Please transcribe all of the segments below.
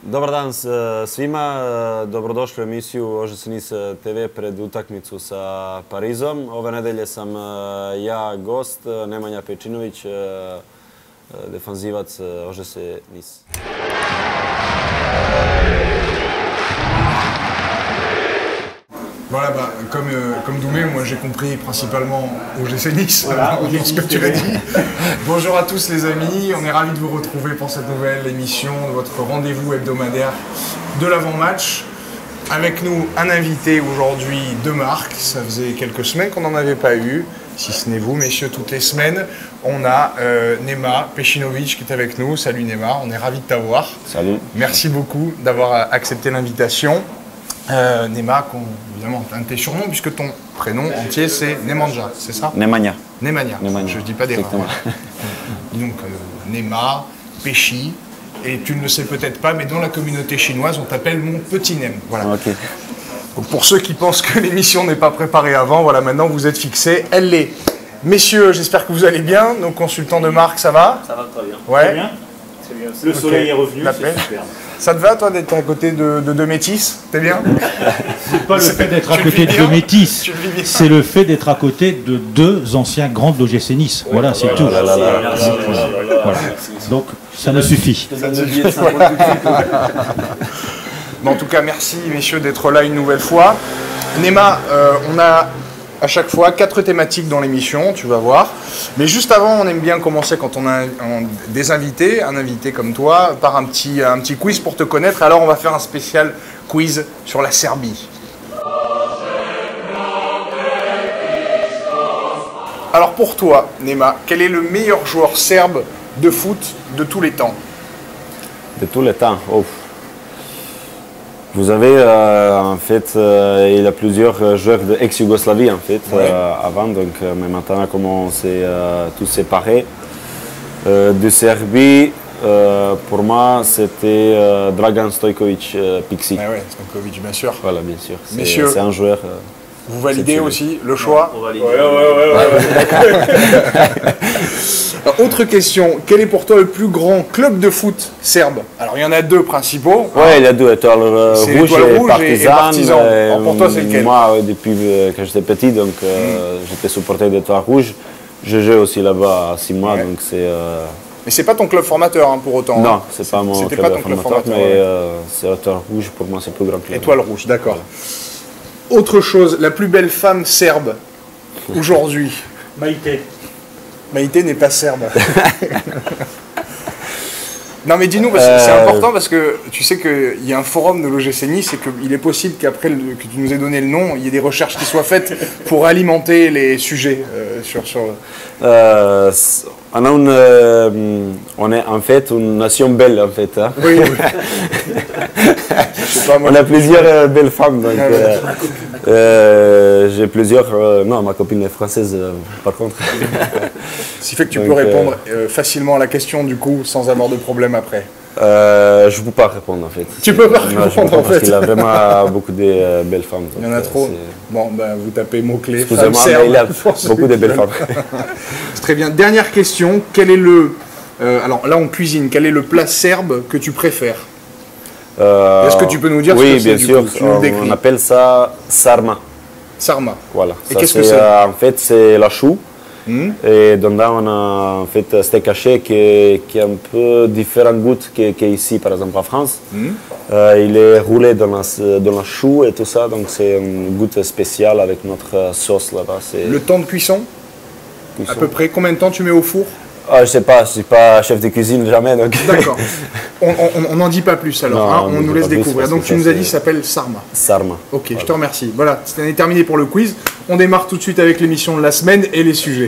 Dobar dan svima, dobrodošli u emisiju OŽC Nice TV pred utakmicu sa Parizom. Ove nedelje sam ja gost, Nemanja Pejčinović, defanzivac OŽC Nice. Voilà, comme Doumé, moi j'ai compris principalement OGC Nice, voilà, dans ce que tu as dit. Bonjour à tous les amis, on est ravis de vous retrouver pour cette nouvelle émission, de votre rendez-vous hebdomadaire de l'avant-match. Avec nous un invité aujourd'hui de marque, ça faisait quelques semaines qu'on n'en avait pas eu, si ce n'est vous messieurs, toutes les semaines. On a Nema Pejčinović qui est avec nous. Salut Nema, on est ravis de t'avoir. Salut. Merci beaucoup d'avoir accepté l'invitation. Nema, évidemment, un de tes surnoms, puisque ton prénom entier c'est Nemanja, c'est ça? Nemanja. Nemanja, je ne dis pas d'erreur. Donc Nema, Pechi, et tu ne le sais peut-être pas, mais dans la communauté chinoise, on t'appelle mon petit Nem. Voilà. Okay. Donc, pour ceux qui pensent que l'émission n'est pas préparée avant, voilà, maintenant vous êtes fixés, elle l'est. Messieurs, j'espère que vous allez bien. Nos consultants de marque, ça va? Ça va très bien. Ouais. Très bien. Le soleil est revenu, c'est super. Ça te va, toi, d'être à côté de deux métis? T'es bien? C'est pas le fait d'être à côté de deux métis, c'est le fait d'être à côté de deux anciens grands de l'OGC Nice. Voilà, c'est tout. Voilà. Donc, ça me suffit. Mais en tout cas, merci, messieurs, d'être là une nouvelle fois. Nema, on a à chaque fois 4 thématiques dans l'émission, tu vas voir. Mais juste avant, on aime bien commencer quand on a des invités, un invité comme toi, par un petit quiz pour te connaître. Alors on va faire un spécial quiz sur la Serbie. Alors pour toi, Nema, quel est le meilleur joueur serbe de foot de tous les temps? De tous les temps. Oh. Vous avez en fait, il y a plusieurs joueurs de ex-Yougoslavie en fait avant, donc mais maintenant comment c'est tout séparé. De Serbie, pour moi c'était Dragan Stojković Pixi. Ah ouais, Stojković bien sûr. Voilà, bien sûr. Messieurs, c'est un joueur. Vous validez aussi le choix? On valide. Alors, autre question, quel est pour toi le plus grand club de foot serbe? Alors il y en a deux principaux. Ouais, il y a deux, Étoile Rouge et Partizan. Alors, pour toi c'est lequel? Moi, depuis que j'étais petit, donc j'étais supporter d'Étoile Rouge. Je joue aussi là-bas à 6 mois, donc c'est... Mais c'est pas ton club formateur hein, pour autant? Non, c'est pas mon club formateur, mais c'est Étoile Rouge, pour moi c'est le plus grand club. Étoile Rouge, d'accord. Autre chose, la plus belle femme serbe aujourd'hui? Maïté. Maïté n'est pas serbe. Non mais dis-nous, c'est important parce que tu sais qu'il y a un forum de l'OGC Nice et qu'il est possible qu'après que tu nous aies donné le nom, il y ait des recherches qui soient faites pour alimenter les sujets on est en fait une nation belle en fait. Hein. Oui. Je sais pas, moi, on a plusieurs belles femmes. Donc, j'ai plusieurs... non, ma copine est française par contre. Ce qui fait que tu peux répondre facilement à la question du coup sans avoir de problème après. Je ne peux pas répondre en fait. Tu peux pas répondre en fait. Parce qu'il a vraiment beaucoup de belles femmes. Il y en a trop. Bon, ben, vous tapez mots-clés. Excusez-moi, mais il y a beaucoup de belles femmes. C'est très bien. Dernière question. Quel est le... alors là, on cuisine. Quel est le plat serbe que tu préfères? Est-ce que tu peux nous dire oui, ce que c'est? Oui, bien sûr. On appelle ça sarma. Sarma. Voilà. Et qu'est-ce que c'est? En fait, c'est la chou. Et dedans, on a en fait un steak haché qui est un peu différent goût qu'ici, par exemple en France. Il est roulé dans la chou et tout ça, donc c'est un goût spécial avec notre sauce là-bas. Le temps de cuisson? À peu près combien de temps tu mets au four? Je ne sais pas, je ne suis pas chef de cuisine jamais. D'accord. On n'en dit pas plus alors, non, hein, on nous laisse découvrir. Donc tu nous as dit ça s'appelle Sarma. Sarma. Ok, voilà. Je te remercie. Voilà, c'est terminé pour le quiz. On démarre tout de suite avec l'émission de la semaine et les sujets.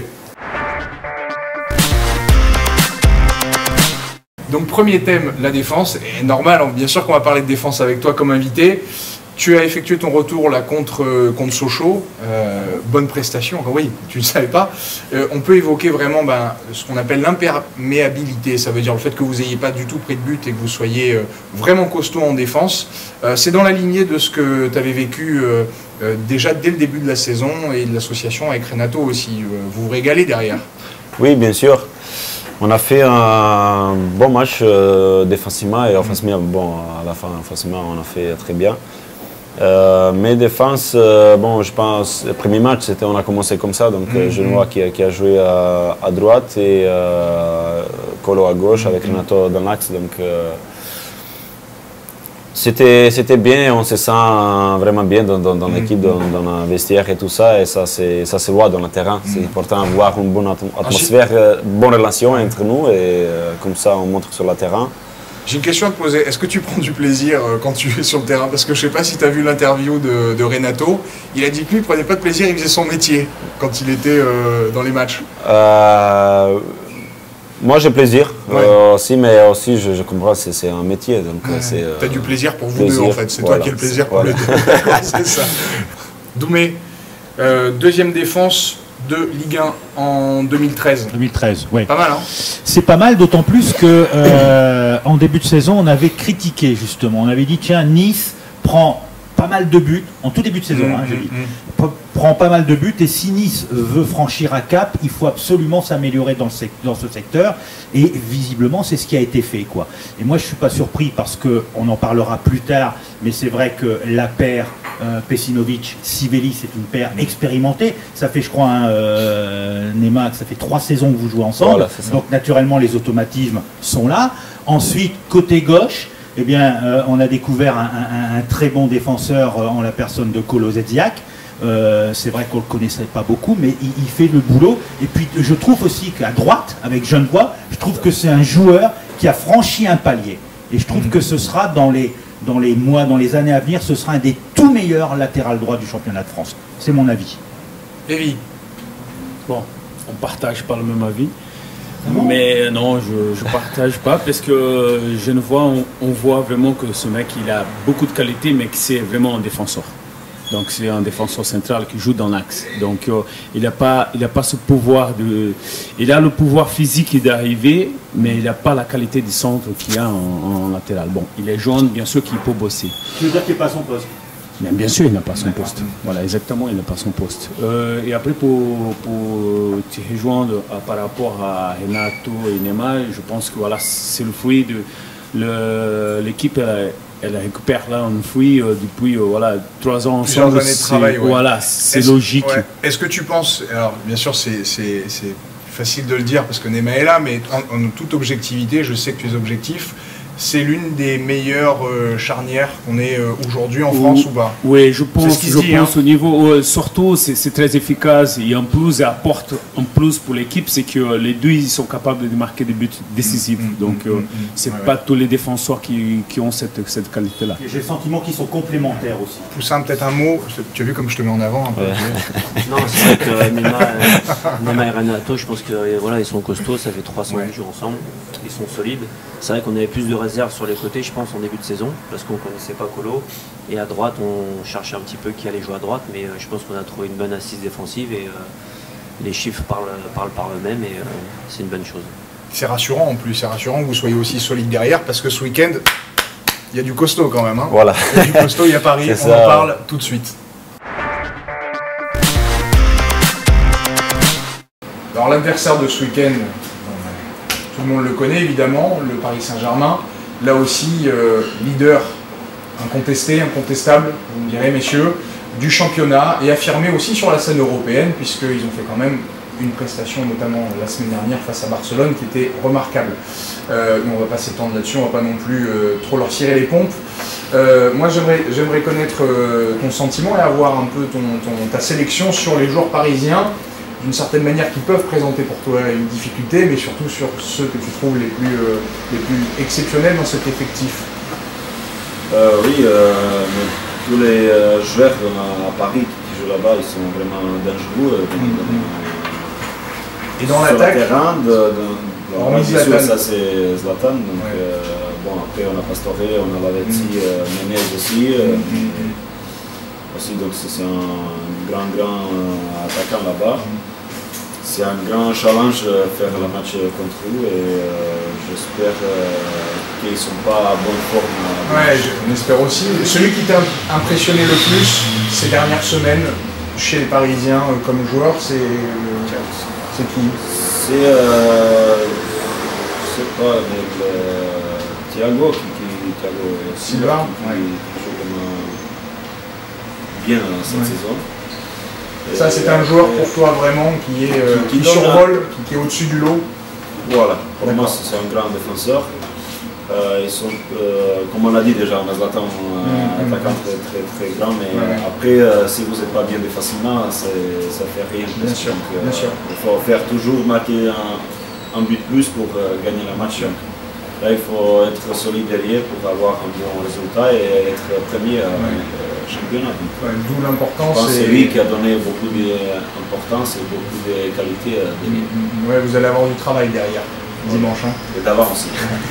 Donc premier thème, la défense. Et normal, bien sûr qu'on va parler de défense avec toi comme invité. Tu as effectué ton retour là contre Sochaux, bonne prestation, oui, tu ne le savais pas. On peut évoquer vraiment ce qu'on appelle l'imperméabilité, ça veut dire le fait que vous n'ayez pas du tout pris de but et que vous soyez vraiment costaud en défense. C'est dans la lignée de ce que tu avais vécu déjà dès le début de la saison et de l'association avec Renato aussi. Vous vous régalez derrière. Oui, bien sûr. On a fait un bon match défensivement et offensivement. Bon, à la fin, offensivement, on a fait très bien. Mais défense, bon, je pense, le premier match, on a commencé comme ça. Donc, Genoa qui a joué à droite et Colo à gauche avec Renato dans l'axe. Donc, c'était bien, on se sent vraiment bien dans l'équipe, dans le vestiaire et tout ça. Et ça se voit dans le terrain. C'est important d'avoir une bonne atmosphère, une bonne relation entre nous. Et comme ça, on montre sur le terrain. J'ai une question à te poser. Est-ce que tu prends du plaisir quand tu es sur le terrain? Parce que je ne sais pas si tu as vu l'interview de Renato. Il a dit que lui, il ne prenait pas de plaisir, il faisait son métier quand il était dans les matchs. Moi, j'ai plaisir aussi, mais aussi, je comprends, c'est un métier. Tu as du plaisir pour vous deux, en fait. C'est toi qui as le plaisir pour les deux. C'est ça. Doumé, deuxième défense de Ligue 1 en 2013. 2013, oui. Pas mal, hein? C'est pas mal, d'autant plus que en début de saison, on avait critiqué justement. On avait dit, tiens, Nice prend pas mal de buts, en tout début de saison, j'ai dit, prend pas mal de buts, et si Nice veut franchir un cap, il faut absolument s'améliorer dans ce secteur, et visiblement c'est ce qui a été fait, quoi. Et moi je suis pas surpris parce qu'on en parlera plus tard, mais c'est vrai que la paire Pesinovic-Sivelli, c'est une paire expérimentée, ça fait je crois Neymar, ça fait 3 saisons que vous jouez ensemble, voilà, donc naturellement les automatismes sont là. Ensuite, côté gauche, eh bien, on a découvert un très bon défenseur en la personne de Colo Zedziak. C'est vrai qu'on ne le connaissait pas beaucoup, mais il fait le boulot. Et puis, je trouve aussi qu'à droite, avec Genevois, je trouve que c'est un joueur qui a franchi un palier. Et je trouve que ce sera, dans les mois, dans les années à venir, ce sera un des tout meilleurs latéral droit du championnat de France. C'est mon avis. Lévi. Bon, on ne partage pas le même avis. Mais non, je ne partage pas parce que on voit vraiment que ce mec il a beaucoup de qualité, mais que c'est vraiment un défenseur. Donc c'est un défenseur central qui joue dans l'axe. Donc il n'a pas ce pouvoir il a le pouvoir physique d'arriver, mais il n'a pas la qualité du centre qu'il a en latéral. Bon, il est jeune, bien sûr qu'il peut bosser. Tu veux dire qu'il n'est pas son poste? Mais bien sûr, il n'a pas son poste. Voilà, exactement, il n'a pas son poste. Et après, pour te rejoindre par rapport à Renato et Neymar, je pense que voilà, c'est le fruit de l'équipe. Elle récupère là un fruit depuis 3 ans ensemble. Plusieurs années de travail. Voilà, c'est logique. Ouais. Est-ce que tu penses, alors bien sûr c'est facile de le dire parce que Neymar est là, mais en toute objectivité, je sais que tu es objectif. C'est l'une des meilleures charnières qu'on ait aujourd'hui en France ou pas? Oui, je pense au niveau, surtout c'est très efficace et en plus, ça apporte un plus pour l'équipe, c'est que les deux ils sont capables de marquer des buts décisifs. Donc c'est pas tous les défenseurs qui ont cette qualité-là. J'ai le sentiment qu'ils sont complémentaires aussi. Poussin, peut-être un mot, tu as vu comme je te mets en avant un peu. Non, c'est vrai que Neymar et Renato, je pense que voilà, ils sont costauds, ça fait 300 jours ensemble, ils sont solides. C'est vrai qu'on avait plus de réserves sur les côtés, je pense, en début de saison, parce qu'on ne connaissait pas Colo. Et à droite, on cherchait un petit peu qui allait jouer à droite, mais je pense qu'on a trouvé une bonne assise défensive et les chiffres parlent par eux-mêmes et c'est une bonne chose. C'est rassurant en plus, c'est rassurant que vous soyez aussi solide derrière, parce que ce week-end, il y a du costaud quand même. Hein. Voilà. Il y a du costaud, il y a Paris, on en parle tout de suite. Alors l'adversaire de ce week-end, tout le monde le connaît évidemment, le Paris Saint-Germain. Là aussi, leader incontesté, incontestable, vous me direz messieurs, du championnat et affirmé aussi sur la scène européenne, puisqu'ils ont fait quand même une prestation, notamment la semaine dernière face à Barcelone, qui était remarquable. Mais on ne va pas s'étendre là-dessus, on ne va pas non plus trop leur cirer les pompes. Moi j'aimerais connaître ton sentiment et avoir un peu ta sélection sur les joueurs parisiens, d'une certaine manière qui peuvent présenter pour toi une difficulté, mais surtout sur ceux que tu trouves les plus exceptionnels dans cet effectif. Oui, tous les joueurs à Paris qui jouent là-bas, ils sont vraiment dangereux. Et dans l'attaque, ça c'est Zlatan. Donc, bon, après on a Pastore, on a Lavezzi, Menez aussi. Donc c'est un grand attaquant là-bas. C'est un grand challenge faire le match contre eux et j'espère qu'ils ne sont pas à bonne forme. Ouais, on espère aussi. Celui qui t'a impressionné le plus ces dernières semaines chez les Parisiens comme joueur, c'est qui? sais pas, avec Thiago Silva, qui joue bien cette saison. Ça, c'est un joueur pour toi vraiment qui survole, qui est au-dessus du lot. Voilà, pour moi, c'est un grand défenseur. Ils sont, comme on l'a dit déjà, on a Zlatan, un attaquant très grand, mais après, si vous n'êtes pas bien défensivement, ça ne fait rien. Bien sûr. Il faut faire toujours marquer un but plus pour gagner le match. Là, il faut être solide derrière pour avoir un bon résultat et être premier au championnat. D'où l'importance. C'est lui qui a donné beaucoup d'importance et beaucoup de qualité derrière. Ouais, vous allez avoir du travail derrière, dimanche. Et d'avant aussi.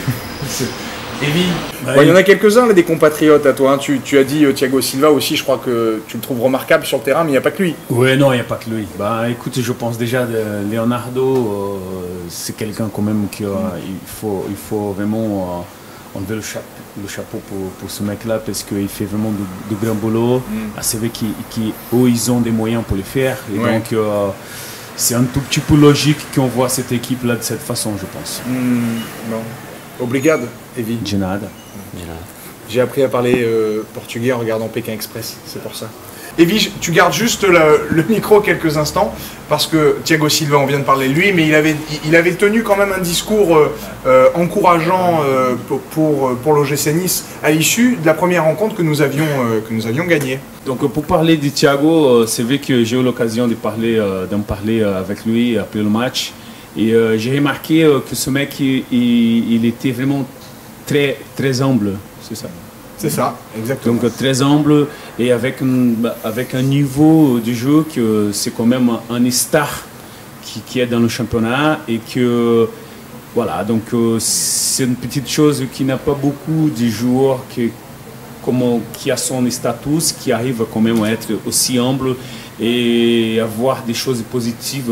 Evie, il y en a quelques-uns, des compatriotes à toi. Hein. Tu as dit Thiago Silva aussi, je crois que tu le trouves remarquable sur le terrain, mais il n'y a pas que lui. Oui, non, il n'y a pas que lui. Bah, écoute, je pense déjà de Leonardo, c'est quelqu'un quand même qu'il faut vraiment enlever le chapeau pour ce mec-là, parce qu'il fait vraiment de grands boulot. C'est vrai qu'ils ont des moyens pour le faire. Et donc, c'est un tout petit peu logique qu'on voit cette équipe-là de cette façon, je pense. Bon. Obrigado, Evie. De nada. J'ai appris à parler portugais en regardant Pékin Express, c'est pour ça. Evie, tu gardes juste le micro quelques instants, parce que Thiago Silva, on vient de parler de lui, mais il avait tenu quand même un discours encourageant pour l'OGC Nice à l'issue de la première rencontre que nous avions gagnée. Donc pour parler de Thiago, c'est vrai que j'ai eu l'occasion d'en parler avec lui après le match. Et j'ai remarqué que ce mec, il était vraiment très humble, c'est ça. C'est ça, exactement. Donc très humble et avec un niveau de jeu que c'est quand même un star qui est dans le championnat et que voilà, donc c'est une petite chose qui n'a pas beaucoup de joueurs qui a son status, qui arrive quand même à être aussi humble et avoir des choses positives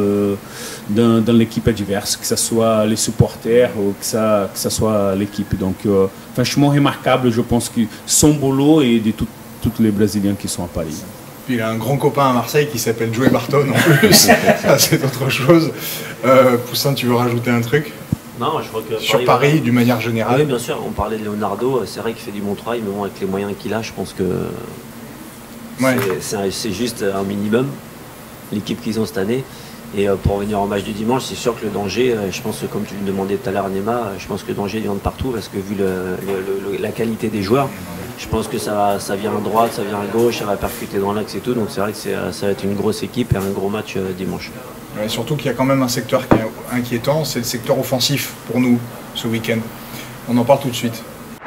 dans l'équipe adverse, que ce soit les supporters ou que ça soit l'équipe. Donc, franchement, remarquable, je pense, que son boulot et de tous les Brésiliens qui sont à Paris. Puis il a un grand copain à Marseille qui s'appelle Joey Barton en plus, ça c'est autre chose. Poussin, tu veux rajouter un truc? Non, je crois que sur Paris, d'une manière générale. Oui, bien sûr, on parlait de Leonardo, c'est vrai qu'il fait du bon travail, mais bon, avec les moyens qu'il a, je pense que c'est juste un minimum, l'équipe qu'ils ont cette année. Et pour revenir au match du dimanche, c'est sûr que le danger, je pense que comme tu me demandais tout à l'heure, Nema, je pense que le danger vient de partout, parce que vu la qualité des joueurs, je pense que ça vient à droite, ça vient à gauche, ça va percuter dans l'axe et tout, donc c'est vrai que ça va être une grosse équipe et un gros match dimanche. Ouais, surtout qu'il y a quand même un secteur qui est inquiétant, c'est le secteur offensif pour nous ce week-end. On en parle tout de suite.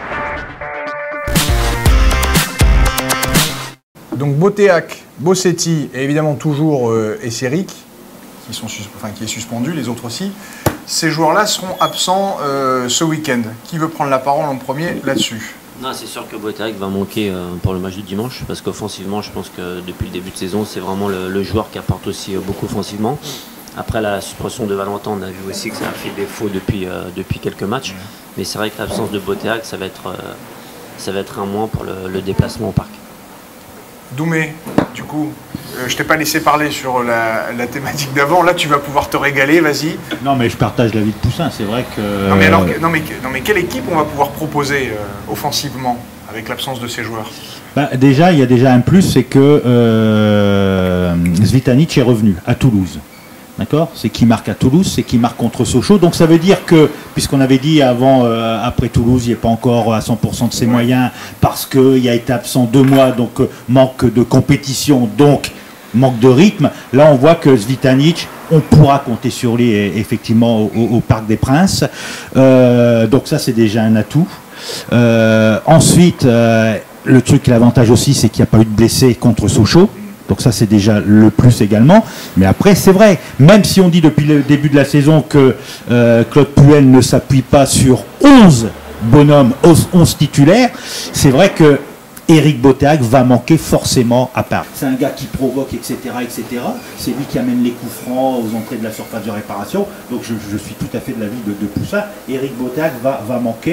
Donc Boteac, Bossetti et évidemment toujours Esseric, qui est suspendu, les autres aussi. Ces joueurs-là seront absents ce week-end. Qui veut prendre la parole en premier là-dessus? Non, c'est sûr que Boteac va manquer pour le match du dimanche, parce qu'offensivement, je pense que depuis le début de saison, c'est vraiment le joueur qui apporte aussi beaucoup offensivement. Après la suspension de Valentin, on a vu aussi que ça a fait défaut depuis quelques matchs. Mais c'est vrai que l'absence de Boteac, ça va être un moins pour le déplacement au parc. Doumé, du coup, je t'ai pas laissé parler sur la thématique d'avant. Là, tu vas pouvoir te régaler, vas-y. Non, mais je partage l'avis de Poussin, c'est vrai que... Non, mais quelle équipe on va pouvoir proposer offensivement avec l'absence de ces joueurs? Déjà, il y a déjà un plus, c'est que Zvitanic est revenu à Toulouse. D'accord? C'est qui marque à Toulouse, c'est qui marque contre Sochaux. Donc ça veut dire que, puisqu'on avait dit avant, après Toulouse, il n'est pas encore à 100% de ses moyens, parce qu'il a été absent 2 mois, donc manque de compétition, donc manque de rythme. Là, on voit que Zvitanic, on pourra compter sur lui effectivement au Parc des Princes. Donc ça, c'est déjà un atout. Ensuite, le truc, l'avantage aussi, c'est qu'il n'y a pas eu de blessés contre Sochaux. Donc ça, c'est déjà le plus également. Mais après, c'est vrai, même si on dit depuis le début de la saison que Claude Puel ne s'appuie pas sur 11 bonhommes, 11 titulaires, c'est vrai que Éric Boteac va manquer forcément à part. C'est un gars qui provoque, etc. etc. C'est lui qui amène les coups francs aux entrées de la surface de réparation. Donc je suis tout à fait de l'avis de Poussin. Éric Boteac va manquer.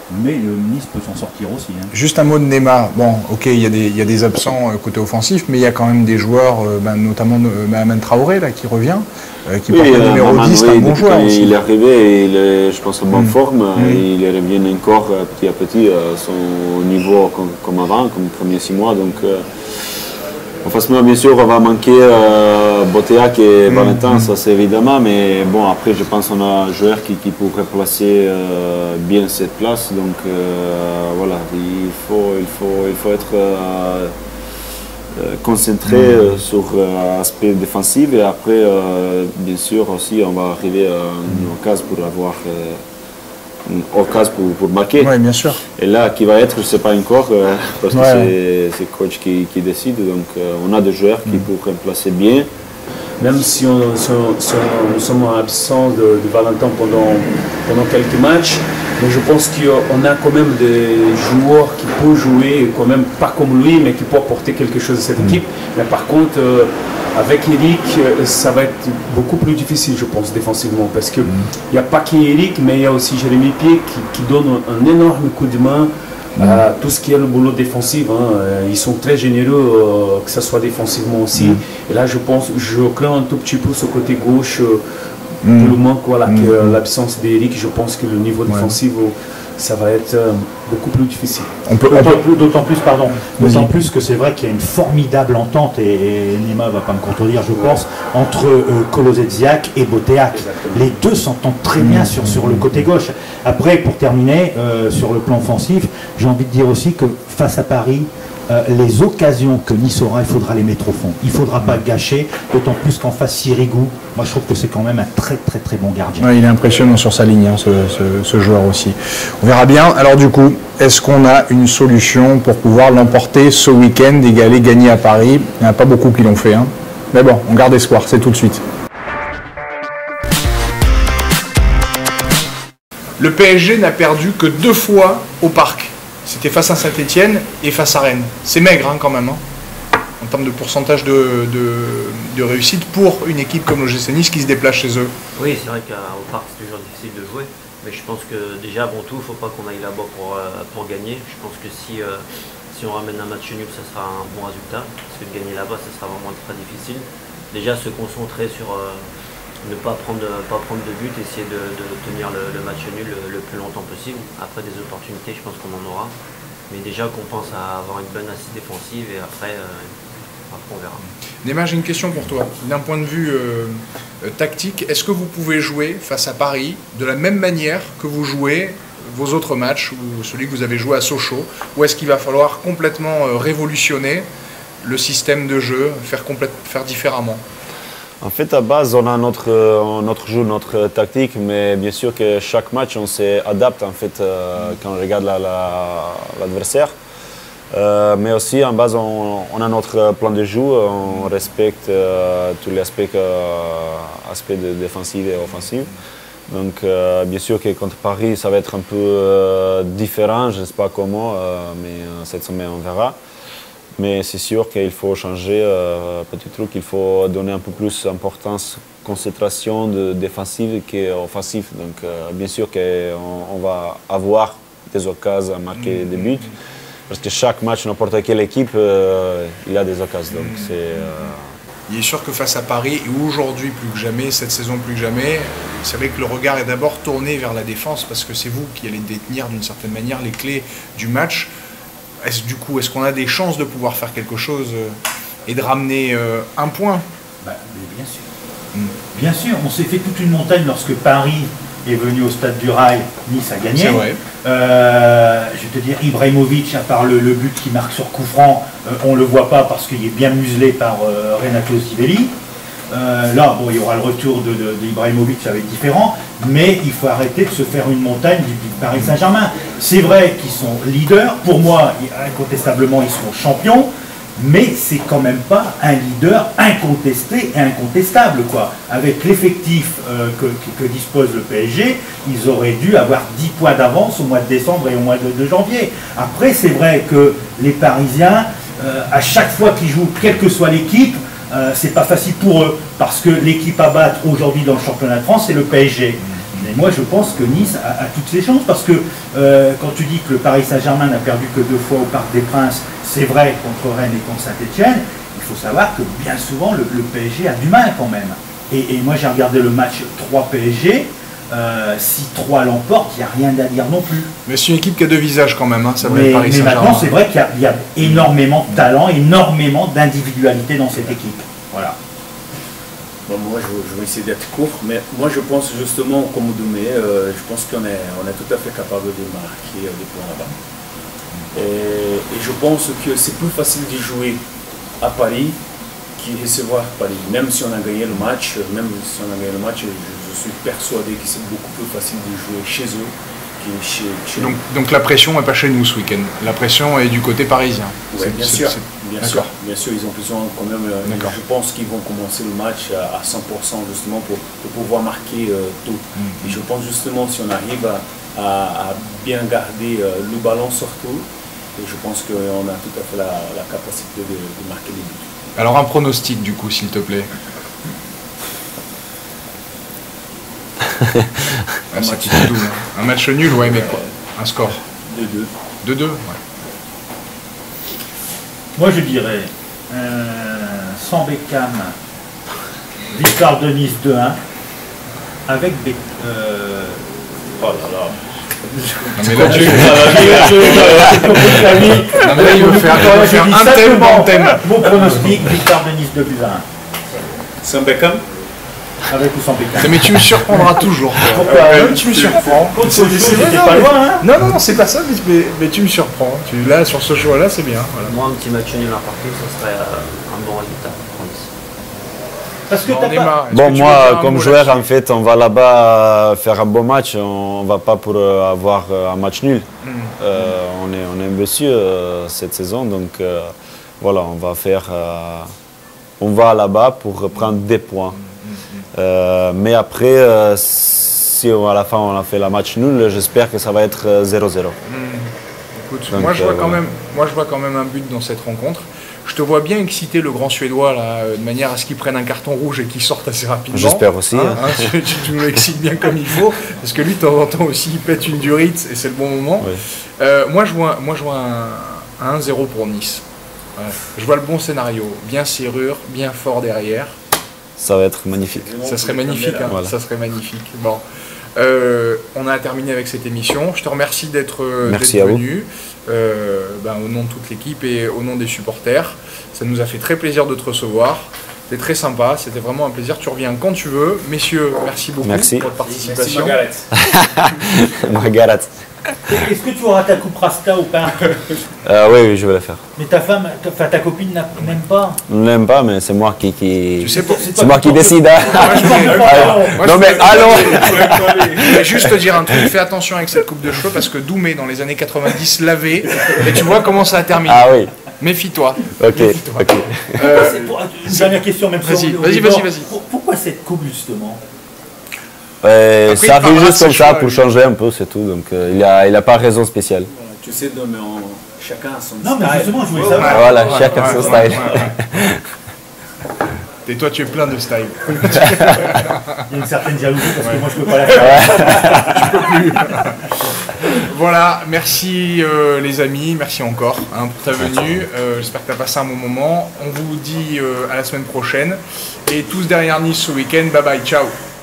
mais le Nice peut s'en sortir aussi. Hein. Juste un mot de Neymar. Bon, ok, il y a des absents côté offensif, mais il y a quand même des joueurs, notamment Mohamed Traoré là, qui revient, qui porte le numéro 10, c'est un bon joueur aussi. Il est arrivé, il est, je pense, en bonne forme. Il revient encore petit à petit à son niveau comme avant, comme les premiers 6 mois. Donc, en face, bien sûr, on va manquer Boteac et Valentin, ça c'est évidemment, mais bon, après, je pense qu'on a un joueur qui pourrait placer bien cette place, donc voilà, il faut être concentré sur l'aspect défensif, et après, bien sûr, aussi, on va arriver à une occasion pour avoir pour marquer. Oui, bien sûr. Et là, qui va être, je ne sais pas encore, parce que c'est le coach qui décide. Donc, on a des joueurs qui pourraient placer bien. Même si nous sommes absents de Valentin pendant quelques matchs, mais je pense qu'on a quand même des joueurs qui peuvent jouer, quand même pas comme lui, mais qui peuvent apporter quelque chose à cette équipe. Mais par contre, avec Eric, ça va être beaucoup plus difficile, je pense, défensivement, parce qu'il n'y a pas qu'Eric, mais il y a aussi Jérémy Pied qui donne un énorme coup de main à tout ce qui est le boulot défensif. Ils sont très généreux, que ce soit défensivement aussi. Et là, je crains un tout petit peu ce côté gauche, pour le manque, voilà, que l'absence d'Eric, je pense que le niveau défensif, ça va être beaucoup plus difficile. D'autant plus que c'est vrai qu'il y a une formidable entente, et Nima ne va pas me contredire, je pense, entre Kolodziejczak et Boteac. Les deux s'entendent très bien sur le côté gauche. Après, pour terminer, sur le plan offensif, j'ai envie de dire aussi que face à Paris, les occasions que Nice aura, il faudra les mettre au fond. Il ne faudra pas gâcher, d'autant plus qu'en face Sirigu, moi je trouve que c'est quand même un très bon gardien. Ouais, il est impressionnant sur sa ligne, hein, ce joueur aussi. On verra bien. Alors du coup, est-ce qu'on a une solution pour pouvoir l'emporter ce week-end, gagner à Paris? Il n'y en a pas beaucoup qui l'ont fait. Hein. Mais bon, on garde espoir, c'est tout de suite. Le PSG n'a perdu que 2 fois au Parc. C'était face à Saint-Etienne et face à Rennes. C'est maigre quand même, en termes de pourcentage de réussite pour une équipe comme l'OGC Nice qui se déplace chez eux. Oui, c'est vrai qu'au Parc c'est toujours difficile de jouer, mais je pense que déjà avant tout, il ne faut pas qu'on aille là-bas pour gagner. Je pense que si on ramène un match nul, ça sera un bon résultat, parce que de gagner là-bas, ça sera vraiment très difficile. Déjà se concentrer sur ne pas prendre de but, essayer de tenir le match nul le plus longtemps possible. Après des opportunités, je pense qu'on en aura. Mais déjà qu'on pense à avoir une bonne assise défensive, et après on verra. Neymar, j'ai une question pour toi. D'un point de vue tactique, est-ce que vous pouvez jouer face à Paris de la même manière que vous jouez vos autres matchs, ou celui que vous avez joué à Sochaux, ou est-ce qu'il va falloir complètement révolutionner le système de jeu, faire différemment? En fait, à base, on a notre jeu, notre tactique, mais bien sûr que chaque match, on s'adapte en fait quand on regarde l'adversaire. Mais aussi, en base, on a notre plan de jeu, on respecte tous les aspects défensifs et offensifs. Donc, bien sûr que contre Paris, ça va être un peu différent, je ne sais pas comment, mais cette semaine, on verra. Mais c'est sûr qu'il faut changer, petit truc, il faut donner un peu plus d'importance, concentration défensive qu'offensive. Donc bien sûr qu'on va avoir des occasions à marquer des buts, parce que chaque match, n'importe quelle équipe, il a des occasions. Donc il est sûr que face à Paris, et aujourd'hui plus que jamais, cette saison plus que jamais, c'est vrai que le regard est d'abord tourné vers la défense, parce que c'est vous qui allez détenir d'une certaine manière les clés du match. Est-ce qu'on a des chances de pouvoir faire quelque chose et de ramener un point? Mais bien sûr. Bien sûr, on s'est fait toute une montagne lorsque Paris est venu au Stade du Rail, Nice a gagné. C'est vrai. Je vais te dire, Ibrahimovic, à part le but qu'il marque sur coup franc, on ne le voit pas parce qu'il est bien muselé par Renato Zivelli. Là, bon, il y aura le retour d'Ibrahimovic, ça va être différent, mais il faut arrêter de se faire une montagne du Paris Saint-Germain. C'est vrai qu'ils sont leaders, pour moi, incontestablement, ils seront champions, mais c'est quand même pas un leader incontesté et incontestable, quoi. Avec l'effectif que dispose le PSG, ils auraient dû avoir 10 points d'avance au mois de décembre et au mois de janvier. Après, c'est vrai que les Parisiens, à chaque fois qu'ils jouent, quelle que soit l'équipe, c'est pas facile pour eux, parce que l'équipe à battre aujourd'hui dans le championnat de France, c'est le PSG. Mais moi, je pense que Nice a toutes ses chances parce que quand tu dis que le Paris Saint-Germain n'a perdu que 2 fois au Parc des Princes, c'est vrai contre Rennes et contre Saint-Etienne, il faut savoir que bien souvent le PSG a du mal quand même. Et moi, j'ai regardé le match 3 PSG. Si 3 l'emporte, il n'y a rien à dire non plus. Mais c'est une équipe qui a 2 visages quand même, hein, ça va mais, être Paris mais Saint-Germain. maintenant, c'est vrai qu'il y a énormément de talent, énormément d'individualité dans cette équipe. Voilà. Bon, moi, je vais essayer d'être court, mais moi, je pense justement, comme Doumé, je pense qu'on est tout à fait capable de marquer des points là-bas. Et je pense que c'est plus facile de jouer à Paris qu'à recevoir Paris. Même si on a gagné le match, je suis persuadé que c'est beaucoup plus facile de jouer chez eux que chez nous. Donc la pression n'est pas chez nous ce week-end, la pression est du côté parisien. Oui, bien sûr, ils ont besoin quand même, je pense qu'ils vont commencer le match à 100% justement pour pouvoir marquer tout. Et je pense justement si on arrive à bien garder le ballon surtout, et je pense qu'on a tout à fait la capacité de marquer des buts. Alors un pronostic du coup s'il te plaît. Un match nul, ouais, mais quoi? Un score 2-2. 2-2, ouais. Moi, je dirais sans Beckham, victoire de Nice 2-1, avec oh là là. Non mais là, il veut faire un thème. Mon pronostic, victoire de Nice 2-1. Sans Beckham? Avec ou sans Beckham. Mais tu me surprendras toujours. Tu me surprends. C'était pas loin, hein? Non, c'est pas ça, mais tu me surprends. Là, sur ce choix-là, c'est bien. Voilà. Moi, un petit match nul à partir, ça serait un bon résultat pour Nice. Parce que t'as pas... Bon, moi, comme joueur, en fait, on va là-bas faire un bon match. On ne va pas pour avoir un match nul. On est ambitieux cette saison, donc voilà, on va là-bas pour prendre des points. Mais après, si à la fin on a fait la match nul, j'espère que ça va être 0-0. Écoute, donc, moi je vois quand même un but dans cette rencontre. Je te vois bien exciter le grand Suédois là, de manière à ce qu'il prenne un carton rouge et qu'il sorte assez rapidement. J'espère aussi. Tu nous l'excites bien comme il faut, parce que lui de temps en temps aussi il pète une durite et c'est le bon moment. Oui. Moi je vois un 1-0 pour Nice. Voilà. Je vois le bon scénario, bien serrure, bien fort derrière. Ça va être magnifique. Ça serait magnifique, hein. Voilà. Ça serait magnifique. Bon. On a terminé avec cette émission. Je te remercie d'être venu au nom de toute l'équipe et au nom des supporters. Ça nous a fait très plaisir de te recevoir. C'était très sympa, c'était vraiment un plaisir. Tu reviens quand tu veux. Messieurs, merci beaucoup pour votre participation. Merci Margaret. Est-ce que tu auras ta coupe Rasta ou pas? Oui, je vais la faire. Mais ta femme, ta copine n'aime pas? N'aime pas, mais c'est moi qui c'est moi qui décide. Non mais allons. Je vais juste te dire un truc, fais attention avec cette coupe de cheveux parce que Doumé dans les années 90 l'avait et tu vois comment ça a terminé. Ah oui. Méfie-toi. Ok. Une dernière question, même vas-y. Pourquoi cette coupe justement? Ça arrive juste comme ça pour changer un peu, c'est tout. Donc il a pas raison spéciale. Tu sais, mais chacun a son style. Non, mais justement, je voulais savoir. Voilà, chacun son style. Et toi, tu es plein de style. Il y a une certaine jalousie parce que moi, je peux pas la faire. Je peux plus. Voilà, merci les amis, merci encore pour ta venue. J'espère que tu as passé un bon moment. On vous dit à la semaine prochaine. Et tous derrière Nice ce week-end. Bye bye, ciao.